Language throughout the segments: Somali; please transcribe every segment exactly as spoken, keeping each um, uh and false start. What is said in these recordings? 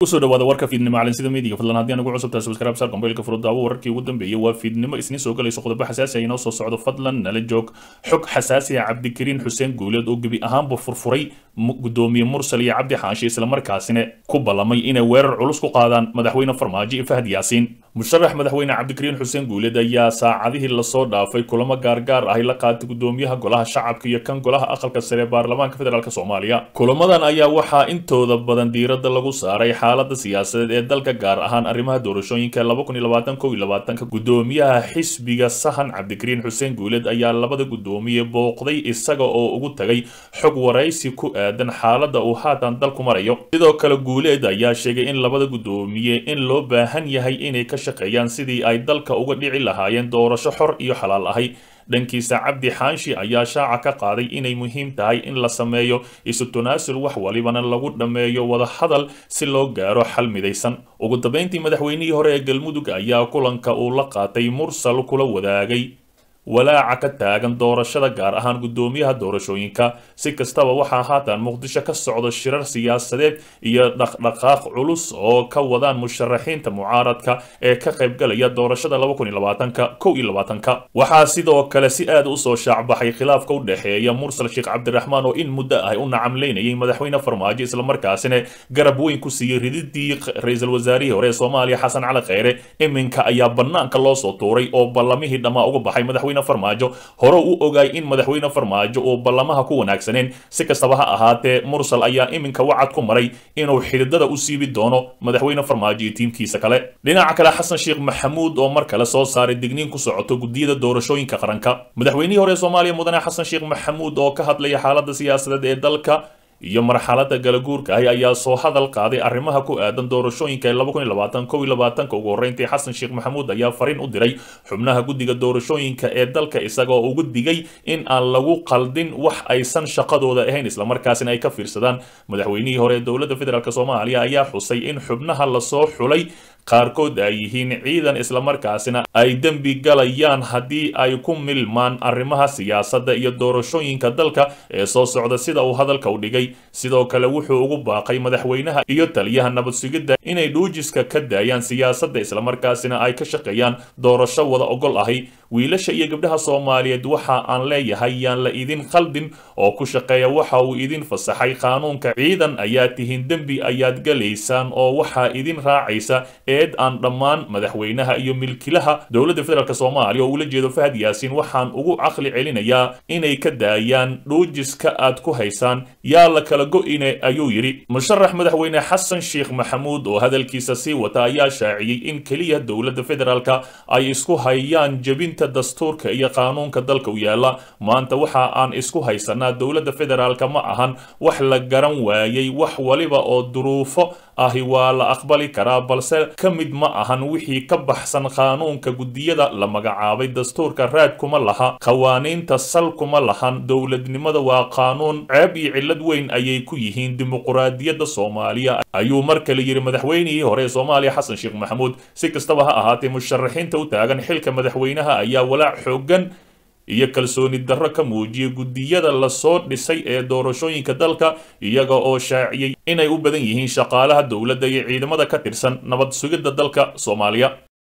kusoo dhawaada warka fiidnimo caalamsida meediga fadlan haddii aan ugu cusubtahay subscribe sar mobilka furudaawo wararkii ugu dambeeyay waa fiidnimo isniin soo galayso qodobo xasaasi ah inoo soo socdo fadlan nala joog xog xasaasi ah cabdikariin xuseen guuleed oo gebi ahaanba furfuray gudoomiye mursal iyo cabdi xaashi isla markaasina ku ballamay inay weerar culus ku qaadaan madaxweyne farmaajo iyo fahad yaasiin musharax madaxweyne cabdikariin xuseen guuleed ayaa saacadihii lasoo dhaafay kulamo gaargaar ah la qaatay gudoomiyaha golaha shacabka iyo kan golaha aqalka sare ee baarlamaanka federaalk soomaaliya kulamadan ayaa waxaa intooda badan diiradda lagu saaray xaalada siyaasadeed ee dalka gaar ahaan arrimaha doorashooyinka laba kun iyo labaatan kow iyo labaatanka gudoomiyaha xisbiga sahan cabdikariin xuseen guuleed ayaa labada gudoomiye booqday isaga oo ugu tagay xog waraysi ku aadan xaalada uu haatan dalku marayo sidoo kale guuleed ayaa sheegay in labada gudoomiye in loo baahan yahay inay ka shaqeeyaan sidii ay dalka uga dhici lahaayeen doorasho xor iyo xalaal ahay dhankiisa cabdi xaashi ayaa shaaca ka qaaday inay muhiim tahay in la sameeyo isu tanaasul wax walibana lagu dhammeeyo wada hadal si loo gaaro xal midaysan ugu dambeyntii madaxweynihii hore ee galmudug ayaa kulanka uu la qaatay mursal kula wadaagay walaaca ka taagan doorashada gaar ahaan gudoomiyaha doorashooyinka si kastaba waxaa haatan muqdisho ka socdo shirar siyaasadeed iyo dhaqdhaqaaq culus oo ka wadaan musharaxiinta mucaaradka ee ka qaybgalaya doorashada laba kun iyo labaatanka kow iyo labaatanka waxaa sidoo kale si aad usoo shaacbaxay khilaafka u dhexeeya mursal sheekh cabdiraxmaan oo in muddo ah u nacamleynayay madaxweyne farmaajo islamarkaasina garab weyn ku siiyey rididii ra-iisul wasaarihii hore ee soomaaliya xasan cali kheyre iminka ayaa banaanka loo soo tuuray oo ballamihii dhammaa uga baxay madaxweyne farmaajo hore u ogaay in madaxweyne farmaajo uu ballamaha ku wanaagsaneen si kastaba ha ahaatee mursal ayaa iminka wacad ku maray inuu xididada u siibi doono madaxweyne farmaajo iyo tiimkiisa kale dhinaca kale xasan sheekh maxamuud oo mar kale soo saaray digniin ku socoto gudiyada doorashooyinka qaranka madaxweynihii hore ee soomaaliya mudane xasan sheekh maxamuud oo ka hadlaya xaalada siyaasadeed ee dalka iyo marxalada galaguurka ah ayaa soo hadal qaaday arrimaha ku aadan doorashooyinka laba kun iyo labaatan kow iyo labaatanka ugu horreyntii xasan sheekh maxamuud ayaa fariin u diray xubnaha guddiga doorashooyinka ee dalka isagoo ugu digay in aan lagu qaldin wax aysan shaqadooda ahayn islamarkaasina ay ka fiirsadaan madaxweynihii hore ee dowladda federaalk soomaaliya ayaa xusay in xubnaha lasoo xulay qaarkood ay yihiin ciidan islamarkaasina ay dembi galayaan haddii ay ku milmaan arrimaha siyaasadda iyo doorashooyinka dalka ee soo socda sida uu hadalka u dhigay sidoo kale wuxuu ugu baaqay madaxweynaha iyo taliyaha nabad sugidda inay dhuujiska ka daayaan siyaasadda islamarkaasina ay ka shaqeeyaan doorasho wada ogol ahi wiilasha iyo gabdhaha soomaaliyeed waxa aan leeyahay yaan la idin khaldin oo ku shaqeeya waxa uu idin fasaxay qaanuunka ciidan ayaa tihiin dembi ayaad galaysaan oo waxaa idin raacaysa eed aan dhammaan madaxweynaha iyo milkilaha dowladda federaalk soomaaliya oo ula jeedo fahad yaasiin waxaan ugu caqli celinayaa inay ka daayaan dhuujiska aad ku haysaan yaa la kala go-ine ayuu yidhi musharax madaxweyne xasan sheekh maxamuud oo hadalkiisa sii wata ayaa shaaciyey in keliya dowladda federaalk ay isku hayaan jebinta dastuurka iyo qaanuunka dalka u yaala maanta waxa aan isku haysanaa dowladda federaalk ma ahan wax la garan waayay wax waliba oo duruufo ahi waa la aqbali karaa balse ka mid ma ahan wixii ka baxsan qaanuunka gudiyada la magacaabay dastuurka raad kuma laha qawaaniinta sal kuma lahan dowladnimada waa qaanuun ceeb iyo cillad weyn ayay ku yihiin dimuquraadiyadda soomaaliya ayuu mar kale yidhi madaxweynihii hore ee soomaaliya xasan sheekh maxamuud si kastaba ha ahaatee musharaxiinta u taagan xilka madaxweynaha ayaa walaac xoogan iyo kalsooni darro ka muujiyay gudiyada lasoo dhisay ee doorashooyinka dalka iyaga oo shaaciyey inay u badan yihiin shaqaalaha dowladda iyo ciidamada ka tirsan nabad sugidda dalka soomaaliya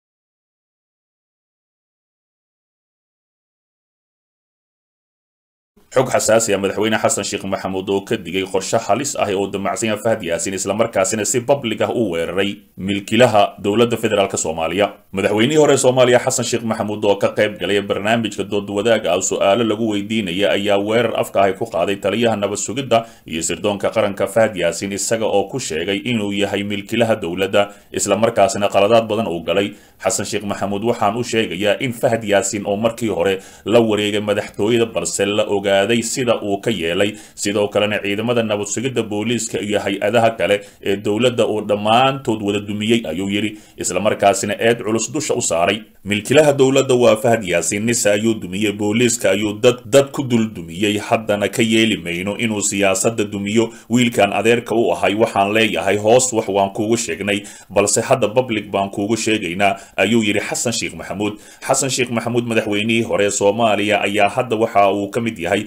xog xasaasi ah madaxweyne xasan sheekh maxamuud oo ka digay qorshe halis ah oo damacsan yahay fahad yaasiin islamarkaasina si public ah u weeraray milkilaha dowladda federaalk soomaaliya madaxweynihii hore soomaaliya xasan sheekh maxamuud oo ka qayb galay barnaamijka dood wadaaga ah su'aalo lagu weydiinaya ayaa weerar afka ah ku qaaday taliyaha nabad sugidda iyo sirdoonka qaranka fahad yaasiin isaga oo ku sheegay inuu yahay milkilaha dowladda islamarkaasina qaladaad badan uu galay xasan sheekh maxamuud waxaan u sheegayaa in fahad yaasiin oo markii hore la wareegay madaxtooyada balse la ogaa sida uu ka yeelay sidoo kalena ciidamada nabad sugidda booliiska iyo hay-adaha kale ee dowladda uu dhammaantood wada dumiyey ayuu yidhi islamarkaasina eed culus dusha u saaray milkilaha dowladda waa fahad yaasiin nise ayuu dumiyey booliiska ayuu dad dad ku dul dumiyey haddana ka yeeli mayno inuu siyaasadda dumiyo wiilkan adeerka u ahay waxaan leeyahay hoos wax waan kuugu sheegnay balse hadda public baan kuugu sheegaynaa ayuu yidhi xasan sheekh maxamuud xasan sheekh maxamuud madaxweynihii hore ee soomaaliya ayaa hadda waxa uu ka mid yahay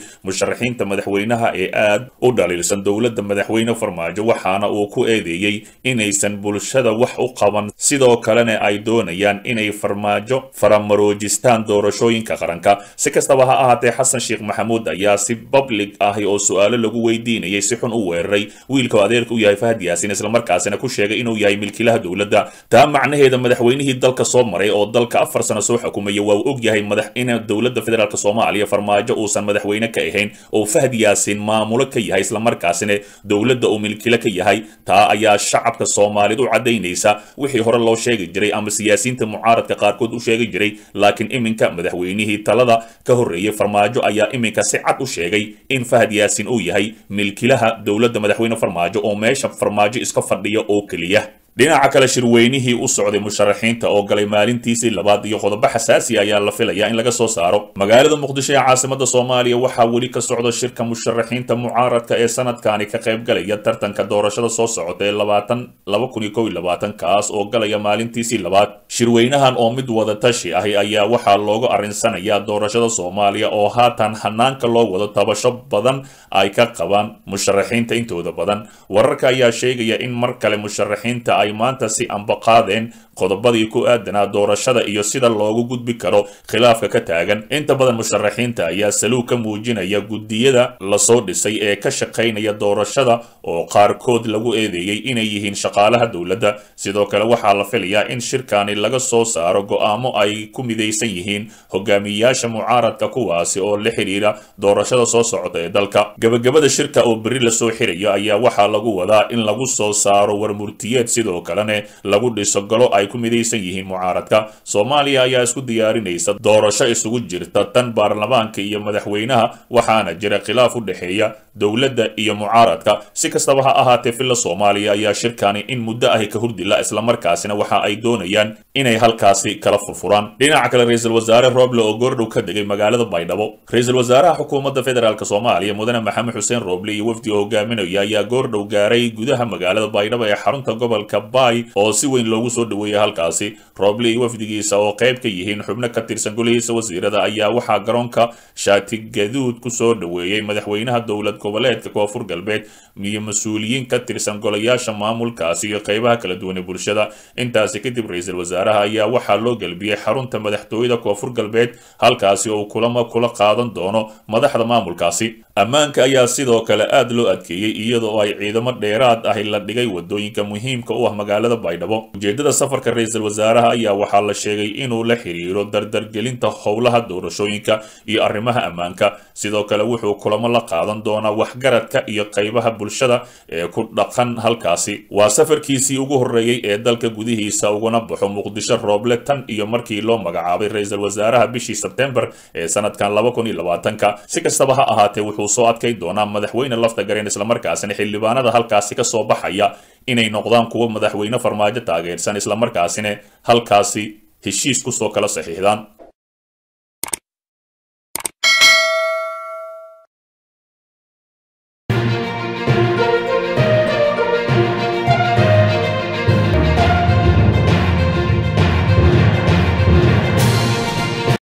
musharaxiinta madaxweynaha ee aad u dhaliilsan dowladda madaxweyne farmaajo waxaana uu ku eedeeyey inaysan bulshada wax u qaban sidoo kalena ay doonayaan inay farmaajo faramaroojistaan doorashooyinka qaranka si kastaba ha ahaatee xasan sheekh maxamuud ayaa si public ah oo su'aalo lagu weydiinayay si xun u weeraray wiilka adeerka u yahay Fahad Yaasin isla markaasina ku sheegay inuu yahay milkiilaha dowladda taa macnaheeda madaxweynihii dalka soo maray oo dalka afar sano soo xukumay waa og yahay madax in dowladda federaalka Soomaaliya farmaajo uusan madaxweyne ka ahayn oo Fahad Yaasin maamulo ka yahay isla markaasina dowladda uu milkiile ka yahay taa ayaa shacabka Soomaaliyeed u cadeynaysa wixii hore loo sheegi jiray ama siyaasiyiinta mucaaradka qaarkood u sheegi jiray laakiin iminka madaxweynihii talada ka horeeyay farmaajo ayaa iminka si cad u sheegay in Fahad Yaasin uu yahay milkiilaha dowladda madaxweyne farmaajo oo meesha farmaajo iska fadhiya oo kaliya dhinaca kale shirweynihii u socday musharaxiinta oo galay maalintiisii labaad iyo qodobo xasaasi ayaa la filayaa in laga soo saaro magaalada muqdisho ee caasimada Soomaaliya waxaa weli ka socda shirka musharaxiinta mucaaradka ee sanadkani ka qayb galaya tartanka doorashada soo socota ee laba kun iyo kow iyo labaatan kaas oo galaya maalintiisii labaad shirweynahan oo mid wada tashi ah ayaa waxaa looga arinsanayaa doorashada Soomaaliya oo haatan hanaanka loo wado tabasho badan ay ka qabaan musharaxiinta intooda badan wararka ayaa sheegaya in mar kale musharaxiinta ay maanta si ambaqaadeen qodobadii ku aadanaa doorashada iyo sida loogu gudbi karo khilaafka ka taagan inta badan musharaxiinta ayaa saluug ka muujinaya gudiyada la soo dhisay ee ka shaqeynaya doorashada oo qaarkood lagu eedeeyay inay yihiin shaqaalaha dowladda sidoo kale waxaa la filayaa in shirkani laga soo saaro go'aamo ay ku midaysan yihiin hogaamiyayaasha mucaaradka kuwaasi oo la xiriira doorashada soo socota ee dalka gabagabada shirka oo beri la soo xirayo ayaa waxaa lagu wadaa in lagu soo saaro warmurtiyeed sidoo kalena lagu dhiso galo ay ku midaysan yihiin mucaaradka Soomaaliya ayaa isku diyaarinaysa doorasho isugu jirta tan baarlamaanka iyo madaxweynaha waxaana jira khilaaf u dhaxeeya dowladda iyo mucaaradka si kastaba ha ahaatee filla Soomaaliya ayaa shirkani in muddo ah ka hurdila isla markaasina waxa ay doonayaan inay halkaasi kala furfuraan dhinaca kale ra'iisul wasaare Roble oo goordhow ka degay magaalada Baydhabo ra'iisul wasaaraha xukuumadda federaalka Soomaaliya mudane Maxamed Xuseen Roble iyo wafdi hogaaminaya ayaa goordhow gaaray gudaha magaalada Baydhabo ee xarunta gobolka Bay oo si weyn loogu soo dhaweeyay halkaasi Roble iyo wafdigiisa oo qayb ka yihiin xubno ka tirsan golihiisa wasiirada ayaa waxa garoonka shaati gaduud ku soo dhaweeyay madaxweynaha dowlad goboleedka Koonfur Galbeed iyo mas'uuliyiin ka tirsan golayaasha maamulkaasi iyo qaybaha kala duwan ee bulshada intaasi kadib ra'iisul wasaaraha ayaa waxa loo galbiyay xarunta madaxtooyada Koonfur Galbeed halkaasi oo kulamo kula qaadan doono madaxda maamulkaasi ammaanka ayaa sidoo kale aad loo adkeeyay iyadoo ay ciidamo dheeraad ah la dhigay wadooyinka muhiimka u ah magaalada Baydhabo ujeedada safarka ra'iisul wasaaraha ayaa waxaa la sheegay inuu la xiriiro dardargelinta howlaha doorashooyinka iyo arrimaha ammaanka sidoo kale wuxuu kulamo la qaadan doonaa waxgaradka iyo qaybaha bulshada ee ku dhaqan halkaasi waa safarkiisii ugu horeeyay ee dalka gudihiisa uguna baxo Muqdisho Roble tan iyo markii loo magacaabay ra'iisul wasaaraha bishii September ee sanadkan laba kun iyo labaatan si kastaba ha ahaatee wuxuu soo adkay doonaa madaxweyne lafta gareen isla markaasina xildhibaanada halkaasi ka soo baxaya inay noqdaan kuwa madaxweyne farmaajo taageersan isla markaasina halkaasi heshiis ku soo kala saxiixdaan